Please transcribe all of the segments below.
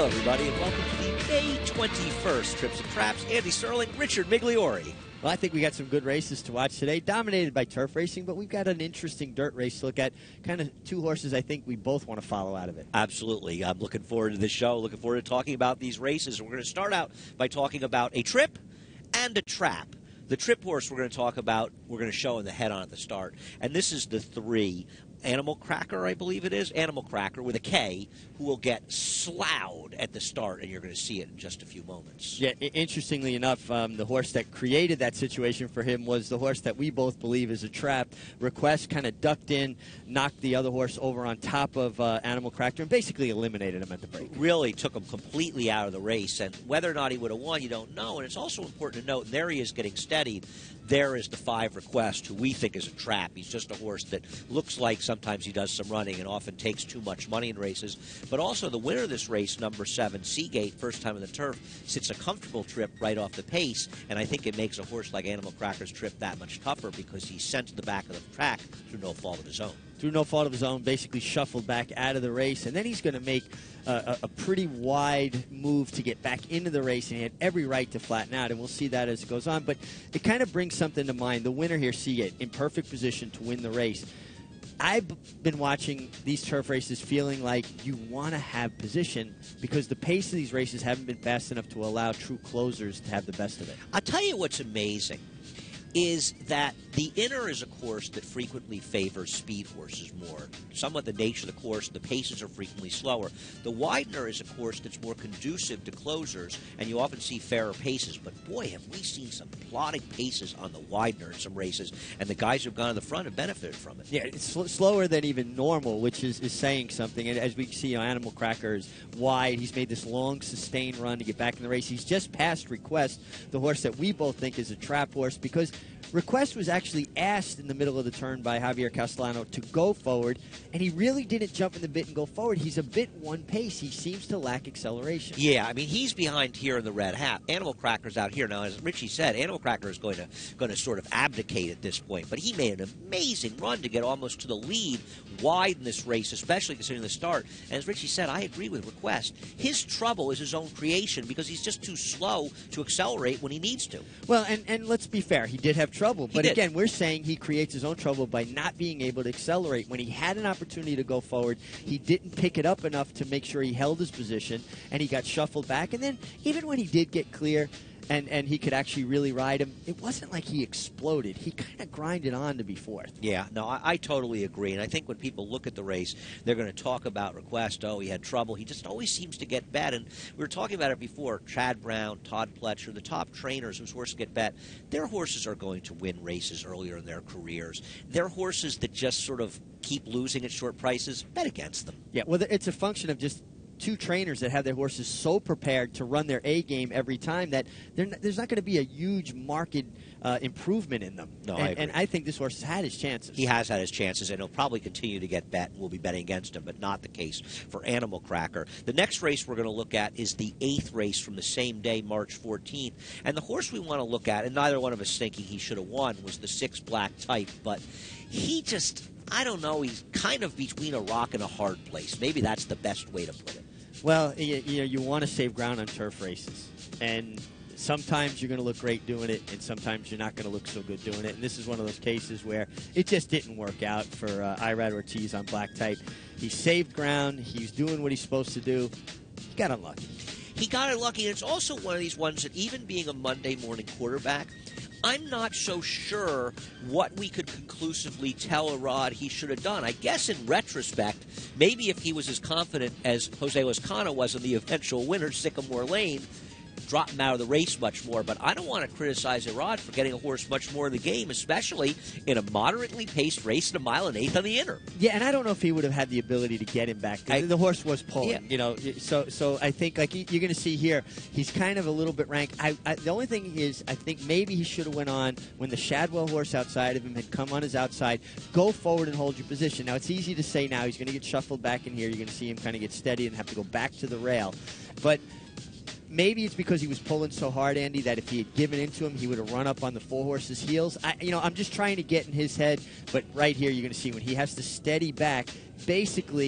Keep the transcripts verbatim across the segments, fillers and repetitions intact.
Hello, everybody, and welcome to the May twenty-first Trips and Traps. Andy Sterling, Richard Migliori. Well, I think we got some good races to watch today, dominated by turf racing, but we've got an interesting dirt race to look at. Kind of two horses I think we both want to follow out of it. Absolutely. I'm looking forward to this show, looking forward to talking about these races. We're going to start out by talking about a trip and a trap. The trip horse we're going to talk about, we're going to show in the head-on at the start. And this is the three. Animal Cracker, I believe it is, Animal Cracker with a K, who will get slouted at the start, and you're going to see it in just a few moments. Yeah, interestingly enough, um, the horse that created that situation for him was the horse that we both believe is a trap. Request kind of ducked in, knocked the other horse over on top of uh, Animal Cracker, and basically eliminated him at the break. Really took him completely out of the race, and whether or not he would have won, you don't know. And it's also important to note, there he is getting steadied. There is the five Request, who we think is a trap. He's just a horse that looks like sometimes he does some running and often takes too much money in races. But also the winner of this race, number seven, Seagate, first time in the turf, sits a comfortable trip right off the pace. And I think it makes a horse like Animal Cracker's trip that much tougher because he sent the back of the track through no fault of his own. Through no fault of his own, basically shuffled back out of the race. And then he's going to make uh, a, a pretty wide move to get back into the race, and he had every right to flatten out, and we'll see that as it goes on. But it kind of brings something to mind. The winner here, Seagate, in perfect position to win the race. I've been watching these turf races feeling like you want to have position because the pace of these races haven't been fast enough to allow true closers to have the best of it. I'll tell you what's amazing is that the Inner is a course that frequently favors speed horses more. Somewhat the nature of the course, the paces are frequently slower. The Widener is a course that's more conducive to closers, and you often see fairer paces. But boy, have we seen some plodding paces on the Widener in some races, and the guys who've gone to the front have benefited from it. Yeah, it's sl slower than even normal, which is, is saying something. And as we see, you know, Animal Cracker is wide. He's made this long, sustained run to get back in the race. He's just passed Request, the horse that we both think is a trap horse, because Request was actually asked in the middle of the turn by Javier Castellano to go forward, and he really didn't jump in the bit and go forward. He's a bit one pace. He seems to lack acceleration. Yeah, I mean, he's behind here in the red hat. Animal Cracker's out here. Now, as Richie said, Animal Cracker is going to going to sort of abdicate at this point, but he made an amazing run to get almost to the lead wide in this race, especially considering the start. And as Richie said, I agree with Request. His trouble is his own creation because he's just too slow to accelerate when he needs to. Well, and, and let's be fair. He did have trouble. He but did. Again, we're saying he creates his own trouble by not being able to accelerate. When he had an opportunity to go forward, he didn't pick it up enough to make sure he held his position, and he got shuffled back. And then even when he did get clear and, and he could actually really ride him, it wasn't like he exploded. He kind of grinded on to be fourth. Yeah, no, I, I totally agree. And I think when people look at the race, they're going to talk about Request. Oh, he had trouble. He just always seems to get bet. And we were talking about it before. Chad Brown, Todd Pletcher, the top trainers whose horses get bet, their horses are going to win races earlier in their careers. They're horses that just sort of keep losing at short prices. Bet against them. Yeah, well, it's a function of just two trainers that have their horses so prepared to run their A game every time that not, there's not going to be a huge market uh, improvement in them. No, and, I agree. and I think this horse has had his chances. He has had his chances, and he'll probably continue to get bet. We'll be betting against him, but not the case for Animal Cracker. The next race we're going to look at is the eighth race from the same day, March fourteenth. And the horse we want to look at, and neither one of us thinking he should have won, was the six Black Type, but he just, I don't know, he's kind of between a rock and a hard place. Maybe that's the best way to put it. Well, you, you know, you want to save ground on turf races, and sometimes you're going to look great doing it, and sometimes you're not going to look so good doing it. And this is one of those cases where it just didn't work out for uh, Irad Ortiz on Black Type. He saved ground. He's doing what he's supposed to do. He got unlucky. He got unlucky, and it's also one of these ones that even being a Monday morning quarterback, I'm not so sure what we could conclusively tell Irad he should have done. I guess in retrospect, maybe if he was as confident as Jose Lezcano was in the eventual winner, Sycamore Lane, drop him out of the race much more. But I don't want to criticize Irad for getting a horse much more in the game, especially in a moderately paced race in a mile and eighth on the Inner. Yeah, and I don't know if he would have had the ability to get him back. I, the horse was pulling, yeah. you know. So, so I think like you're going to see here, he's kind of a little bit ranked. I, I, the only thing is, I think maybe he should have went on when the Shadwell horse outside of him had come on his outside. Go forward and hold your position. Now it's easy to say now he's going to get shuffled back in here. You're going to see him kind of get steady and have to go back to the rail, but. Maybe it's because he was pulling so hard, Andy, that if he had given into him, he would have run up on the four horses' heels. I, you know, I'm just trying to get in his head, but right here you're going to see when he has to steady back, basically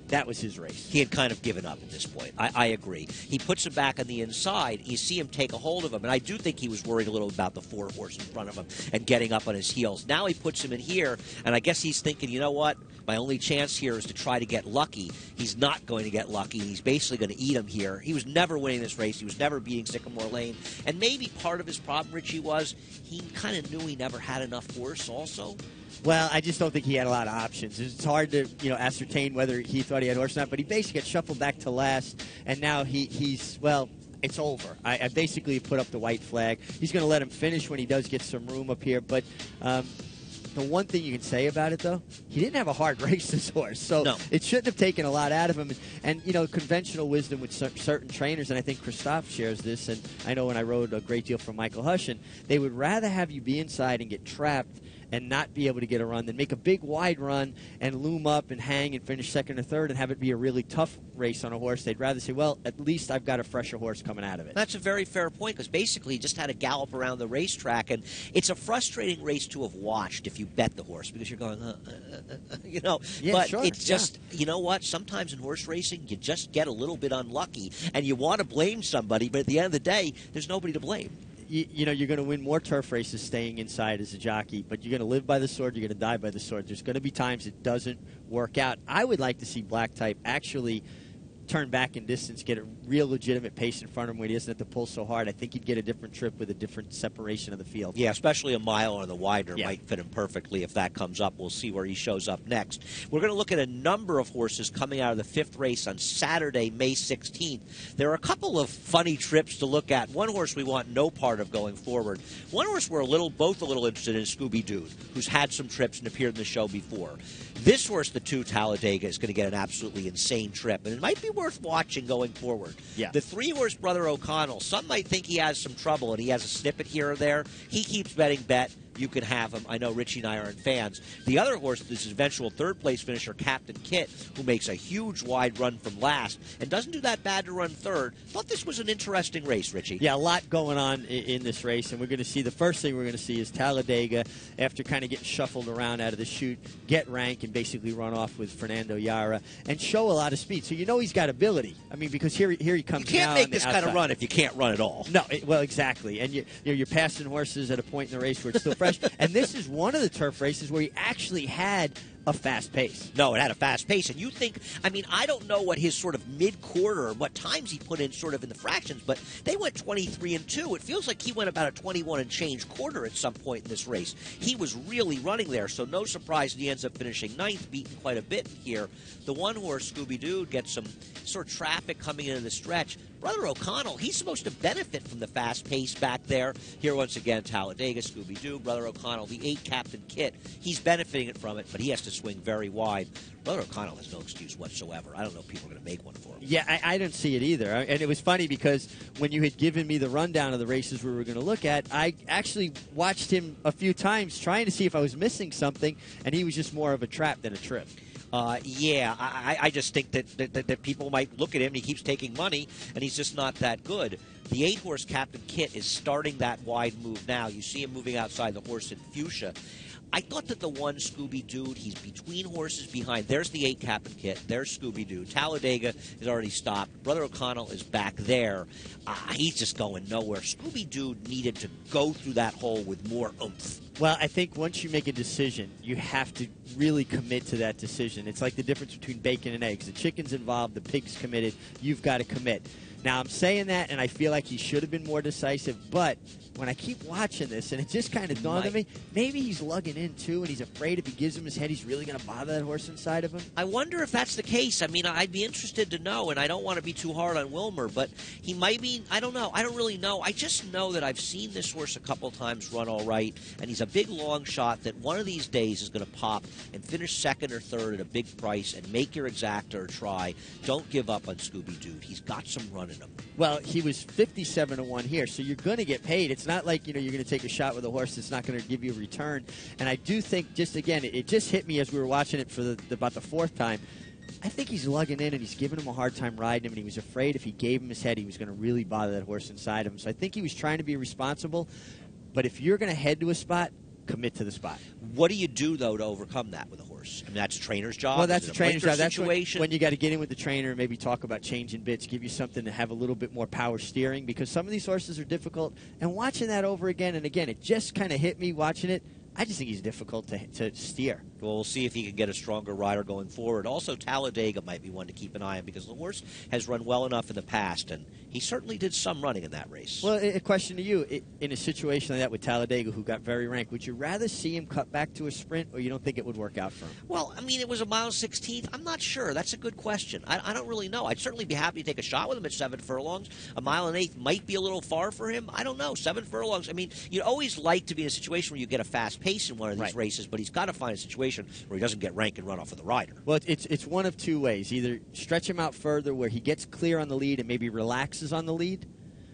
that was his race. He had kind of given up at this point. I, I agree. He puts him back on the inside. You see him take a hold of him, and I do think he was worried a little about the four horse in front of him and getting up on his heels. Now he puts him in here, and I guess he's thinking, you know what? My only chance here is to try to get lucky. He's not going to get lucky. He's basically going to eat him here. He was never winning this race. He was never beating Sycamore Lane. And maybe part of his problem, Richie, was he kind of knew he never had enough horse also. Well, I just don't think he had a lot of options. It's hard to, you know, ascertain whether he thought he had horse or not, but he basically got shuffled back to last, and now he, he's, well, it's over. I, I basically put up the white flag. He's going to let him finish when he does get some room up here, but um, the one thing you can say about it, though, he didn't have a hard race, this horse, so no. It shouldn't have taken a lot out of him. And, you know, conventional wisdom with cer- certain trainers, and I think Christophe shares this, and I know when I rode a great deal from Michael Hushin, they would rather have you be inside and get trapped and not be able to get a run than make a big wide run and loom up and hang and finish second or third and have it be a really tough race on a horse. They'd rather say, well, at least I've got a fresher horse coming out of it. That's a very fair point, because basically he just had to gallop around the racetrack, and it's a frustrating race to have watched if you bet the horse, because you're going, uh, uh, uh, you know. Yeah, but sure, it's just, yeah. You know what? Sometimes in horse racing, you just get a little bit unlucky, and you want to blame somebody, but at the end of the day, there's nobody to blame. You, you know, you're going to win more turf races staying inside as a jockey, but you're going to live by the sword, you're going to die by the sword. There's going to be times it doesn't work out. I would like to see Black Type actually turn back in distance, get a real legitimate pace in front of him where he doesn't have to pull so hard. I think he'd get a different trip with a different separation of the field. Yeah, especially a mile on the Widener yeah. might fit him perfectly if that comes up. We'll see where he shows up next. We're going to look at a number of horses coming out of the fifth race on Saturday, May sixteenth. There are a couple of funny trips to look at. One horse we want no part of going forward. One horse we're a little, both a little interested in is Scooby Doo, who's had some trips and appeared in the show before. This horse, the two Talladega, is going to get an absolutely insane trip, and it might be worth watching going forward. Yeah. The three-horse Brother O'Connell, some might think he has some trouble, and he has a snippet here or there. He keeps betting bet. You can have him. I know Richie and I aren't fans. The other horse, this eventual third-place finisher, Captain Kit, who makes a huge wide run from last and doesn't do that bad to run third. Thought this was an interesting race, Richie. Yeah, a lot going on in, in this race, and we're going to see, the first thing we're going to see is Talladega, after kind of getting shuffled around out of the chute, get rank and basically run off with Fernando Yara and show a lot of speed. So you know he's got ability. I mean, because here, here he comes. You can't now make on the this kind of outside. run if you can't run at all. No, it, well, exactly. And you, you're, you're passing horses at a point in the race where it's still fresh. And this is one of the turf races where he actually had a fast pace. No, it had a fast pace. And you think, I mean, I don't know what his sort of mid-quarter, what times he put in sort of in the fractions, but they went twenty-three and two. It feels like he went about a twenty-one and change quarter at some point in this race. He was really running there, so no surprise he ends up finishing ninth, beaten quite a bit here. The one horse, Scooby-Doo, gets some sort of traffic coming into the stretch. Brother O'Connell, he's supposed to benefit from the fast pace back there. Here once again, Talladega, Scooby-Doo, Brother O'Connell, the eight Captain Kit. He's benefiting it from it, but he has to swing very wide. Brother O'Connell has no excuse whatsoever. I don't know if people are going to make one for him. Yeah, I, I don't see it either. And it was funny because when you had given me the rundown of the races we were going to look at, I actually watched him a few times trying to see if I was missing something, and he was just more of a trap than a trip. Uh, yeah, I, I just think that, that, that people might look at him and he keeps taking money, and he's just not that good. The eight-horse Captain Kit is starting that wide move now. You see him moving outside the horse in Fuchsia. I thought that the one Scooby-Doo, he's between horses behind. There's the eight Captain Kit. There's Scooby-Doo. Talladega is already stopped. Brother O'Connell is back there. Uh, he's just going nowhere. Scooby-Doo needed to go through that hole with more oomph. Well, I think once you make a decision, you have to really commit to that decision. It's like the difference between bacon and eggs. The chicken's involved, the pig's committed. You've got to commit. Now, I'm saying that, and I feel like he should have been more decisive, but when I keep watching this, and it just kind of dawned on me, maybe he's lugging in, too, and he's afraid if he gives him his head, he's really going to bother that horse inside of him. I wonder if that's the case. I mean, I'd be interested to know, and I don't want to be too hard on Wilmer, but he might be, I don't know. I don't really know. I just know that I've seen this horse a couple times run all right, and he's a big long shot that one of these days is going to pop and finish second or third at a big price and make your exacta or try. Don't give up on Scooby-Doo. He's got some run in him. Well, he was fifty-seven to one here, so you're going to get paid. It's not like, you know, you're going to take a shot with a horse that's not going to give you a return. And I do think, just again, it, it just hit me as we were watching it for the, the, about the fourth time. I think he's lugging in and he's giving him a hard time riding him, and he was afraid if he gave him his head, he was going to really bother that horse inside of him. So I think he was trying to be responsible. But if you're going to head to a spot, commit to the spot. What do you do, though, to overcome that with a horse? I mean, that's trainer's job? Well, that's Is a it trainer's blinker job. That's when, situation? when you got to get in with the trainer and maybe talk about changing bits, give you something to have a little bit more power steering, because some of these horses are difficult. And watching that over again and again, it just kind of hit me watching it. I just think he's difficult to, to steer. Well, we'll see if he can get a stronger rider going forward. Also, Talladega might be one to keep an eye on because the horse has run well enough in the past, and he certainly did some running in that race. Well, a question to you. In a situation like that with Talladega, who got very ranked, would you rather see him cut back to a sprint, or you don't think it would work out for him? Well, I mean, it was a mile sixteenth. I'm not sure. That's a good question. I, I don't really know. I'd certainly be happy to take a shot with him at seven furlongs. A mile and eighth might be a little far for him. I don't know. Seven furlongs. I mean, you'd always like to be in a situation where you get a fast pace in one of these Right. races, but he's got to find a situation where he doesn't get ranked and run off of the rider. Well, it's it's one of two ways. Either stretch him out further where he gets clear on the lead and maybe relaxes on the lead,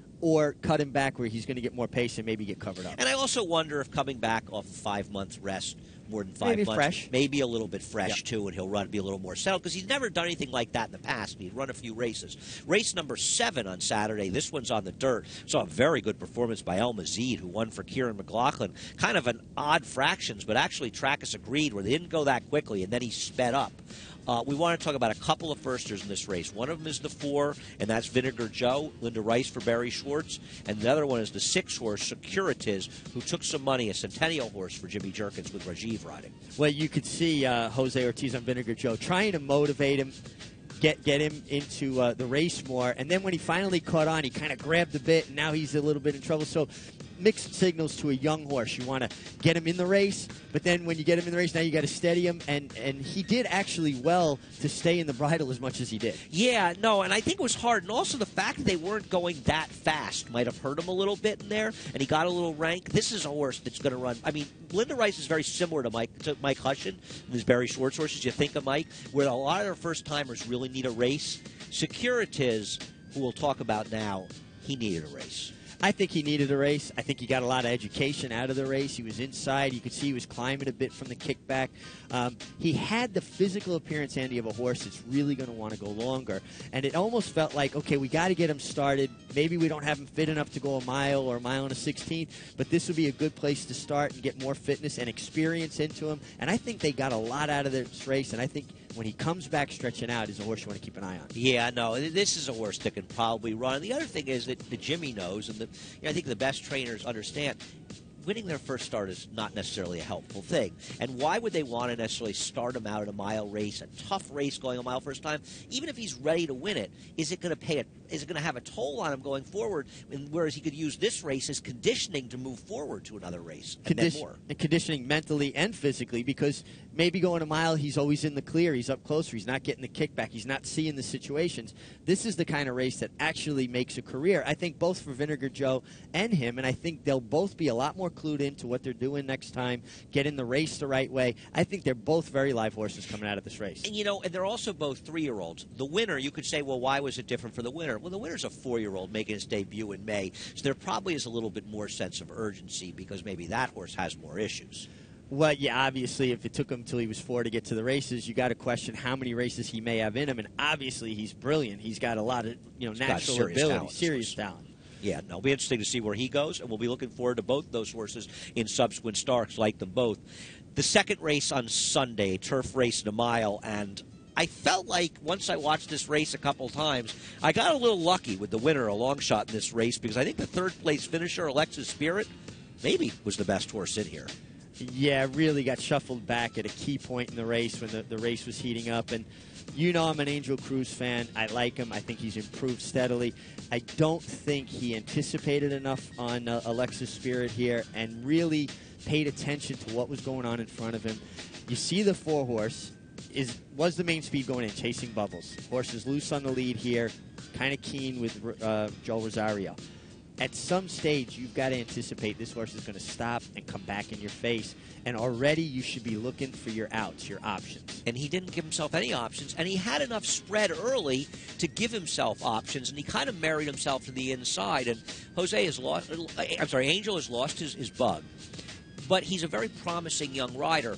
or cut him back where he's going to get more pace and maybe get covered up. And I also wonder if coming back off a five-month rest, more than five Maybe months, fresh. maybe a little bit fresh, Yep. too, and he'll run be a little more settled, because he's never done anything like that in the past. He'd run a few races. Race number seven on Saturday. This one's on the dirt. Saw a very good performance by El Mazid, who won for Kieran McLaughlin. Kind of an odd fractions, but actually Trackus agreed where they didn't go that quickly, and then he sped up. Uh, we want to talk about a couple of firsters in this race. One of them is the four, and that's Vinegar Joe, Linda Rice for Barry Schwartz. And the other one is the six horse, Securitas, who took some money, a Centennial horse for Jimmy Jerkins with Rajiv riding. Well, you could see uh, Jose Ortiz on Vinegar Joe trying to motivate him, get get him into uh, the race more. And then when he finally caught on, he kind of grabbed a bit, and now he's a little bit in trouble. So mixed signals to a young horse. You want to get him in the race, but then when you get him in the race, now you got to steady him. And, and he did actually well to stay in the bridle as much as he did. Yeah, no, and I think it was hard. And also the fact that they weren't going that fast might have hurt him a little bit in there, and he got a little rank. This is a horse that's going to run. I mean, Linda Rice is very similar to Mike to Mike Hushin, and his Barry Schwartz horses. You think of Mike, where a lot of their first-timers really need a race. Securitas, who we'll talk about now, he needed a race. I think he needed a race. I think he got a lot of education out of the race. He was inside. You could see he was climbing a bit from the kickback. Um, he had the physical appearance, Andy, of a horse that's really going to want to go longer. And it almost felt like, okay, we got to get him started. Maybe we don't have him fit enough to go a mile or a mile and a sixteenth, but this would be a good place to start and get more fitness and experience into him. And I think they got a lot out of this race, and I think when he comes back stretching out, is a horse you want to keep an eye on. Yeah, no, this is a horse that can probably run. And the other thing is that, that Jimmy knows, and the, you know, I think the best trainers understand, winning their first start is not necessarily a helpful thing. And why would they want to necessarily start him out in a mile race, a tough race going a mile first time? Even if he's ready to win it, is it going to pay a, is it going to have a toll on him going forward? And whereas he could use this race as conditioning to move forward to another race and Condi- then more. and conditioning mentally and physically, because maybe going a mile, he's always in the clear, he's up closer, he's not getting the kickback, he's not seeing the situations. This is the kind of race that actually makes a career, I think, both for Vinegar Joe and him, and I think they'll both be a lot more clued into what they're doing next time, get in the race the right way. I think they're both very live horses coming out of this race. And, you know, and they're also both three-year-olds. The winner, you could say, well, why was it different for the winner? Well, the winner's a four-year-old making his debut in May, so there probably is a little bit more sense of urgency because maybe that horse has more issues. Well, yeah, obviously, if it took him until he was four to get to the races, you got to question how many races he may have in him. And obviously, he's brilliant. He's got a lot of, you know, He's got natural serious ability, talent, serious this horse. talent. Yeah, no, it'll be interesting to see where he goes, and we'll be looking forward to both those horses in subsequent starts, like them both. The second race on Sunday, turf race in a mile, and I felt like once I watched this race a couple times, I got a little lucky with the winner, a long shot in this race, because I think the third-place finisher, Alexis Spirit, maybe was the best horse in here. Yeah, really got shuffled back at a key point in the race when the, the race was heating up. And you know I'm an Angel Cruz fan. I like him. I think he's improved steadily. I don't think he anticipated enough on uh, Alexis Spirit here and really paid attention to what was going on in front of him. You see the four horse is was the main speed going in, chasing Bubbles. Horse is loose on the lead here, kind of keen with uh, Joel Rosario. At some stage, you've got to anticipate this horse is going to stop and come back in your face. And already you should be looking for your outs, your options. And he didn't give himself any options, and he had enough spread early to give himself options, and he kind of married himself to the inside. And Jose has lost, I'm sorry, Angel has lost his, his bug, but he's a very promising young rider.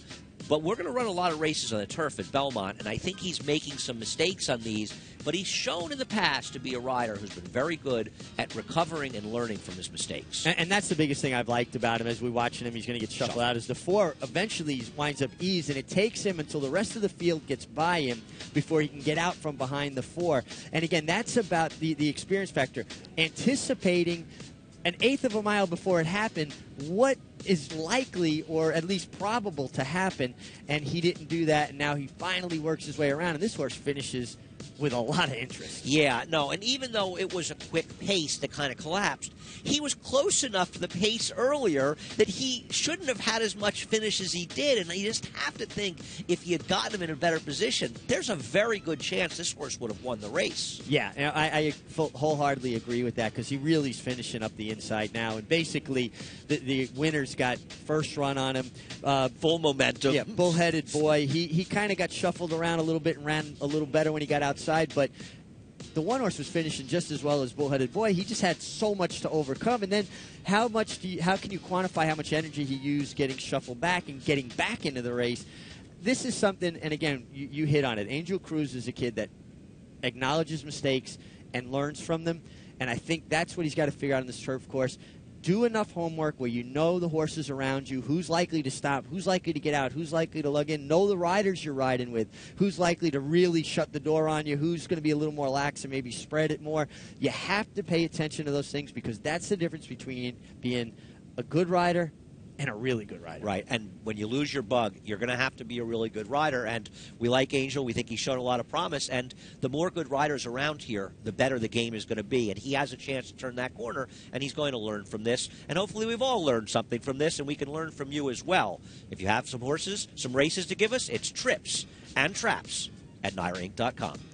But we're going to run a lot of races on the turf at Belmont, and I think he's making some mistakes on these. But he's shown in the past to be a rider who's been very good at recovering and learning from his mistakes. And, and that's the biggest thing I've liked about him as we're watching him. He's going to get shuffled out. Is the four eventually winds up ease, and it takes him until the rest of the field gets by him before he can get out from behind the four. And again, that's about the, the experience factor. Anticipating an eighth of a mile before it happened, what is likely or at least probable to happen, and he didn't do that, and now he finally works his way around, and this horse finishes with a lot of interest. Yeah, no, and even though it was a quick pace that kind of collapsed, he was close enough to the pace earlier that he shouldn't have had as much finish as he did, and you just have to think if he had gotten him in a better position, there's a very good chance this horse would have won the race. Yeah, I, I wholeheartedly agree with that because he really is finishing up the inside now, and basically the, the winner's got first run on him. Uh, Full momentum. Yeah, bullheaded boy. He, he kind of got shuffled around a little bit and ran a little better when he got outside, but the one horse was finishing just as well as Bullheaded Boy. He just had so much to overcome. And then how much do you, how can you quantify how much energy he used getting shuffled back and getting back into the race? This is something, and again, you, you hit on it. Angel Cruz is a kid that acknowledges mistakes and learns from them, and I think that's what he's got to figure out on this turf course. Do enough homework where you know the horses around you, who's likely to stop, who's likely to get out, who's likely to lug in, know the riders you're riding with, who's likely to really shut the door on you, who's going to be a little more lax and maybe spread it more. You have to pay attention to those things because that's the difference between being a good rider and a really good rider. Right, and when you lose your bug, you're going to have to be a really good rider, and we like Angel. We think he's shown a lot of promise, and the more good riders around here, the better the game is going to be, and he has a chance to turn that corner, and he's going to learn from this, and hopefully we've all learned something from this, and we can learn from you as well. If you have some horses, some races to give us, it's trips and traps at Naira Inc dot com.